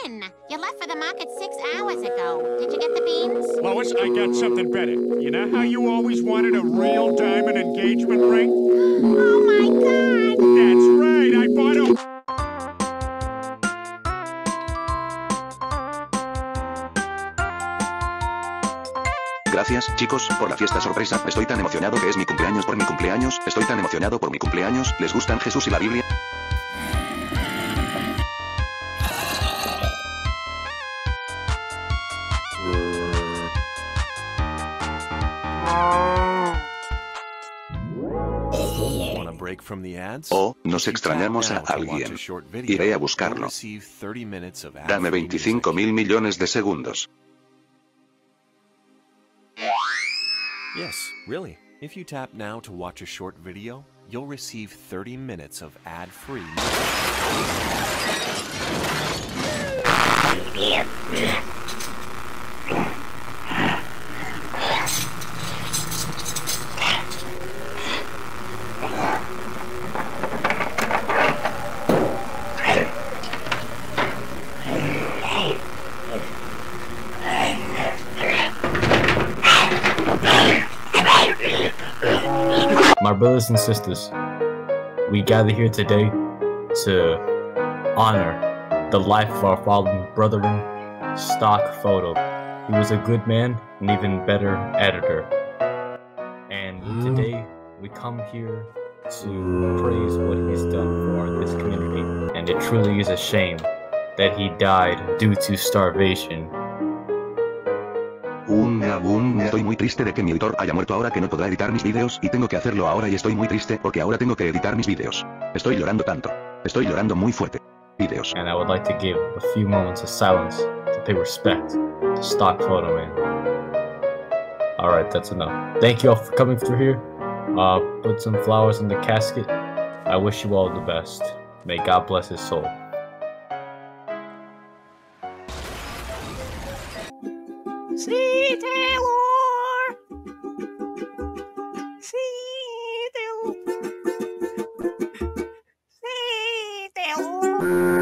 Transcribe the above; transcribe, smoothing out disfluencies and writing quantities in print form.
in? You left for the market 6 hours ago. Did you get the beans? Lois, I got something better. You know how you always wanted a real diamond engagement ring? Oh my God! That's right, I bought a... Gracias, chicos, por la fiesta sorpresa. Estoy tan emocionado que es mi cumpleaños por mi cumpleaños. Estoy tan emocionado por mi cumpleaños. ¿Les gustan Jesús y la Biblia? Oh, nos extrañamos a alguien. Iré a buscarlo. Dame 25.000 millones de segundos. Yes, really. If you tap now to watch a short video, you'll receive 30 minutes of ad-free. My brothers and sisters, we gather here today to honor the life of our fallen brethren, Stock Photo. He was a good man, an even better editor. And today we come here to praise what he's done for this community. And it truly is a shame that he died due to starvation. Estoy muy triste de que mi editor haya muerto ahora que no podrá editar mis vídeos y tengo que hacerlo ahora y estoy muy triste porque ahora tengo que editar mis vídeos. Estoy llorando tanto. Estoy llorando muy fuerte. Vídeos. And I would like to give a few moments of silence to pay respect to Stock Photo Man. Alright, that's enough. Thank you all for coming through here. Put some flowers in the casket. I wish you all the best. May God bless his soul. See you.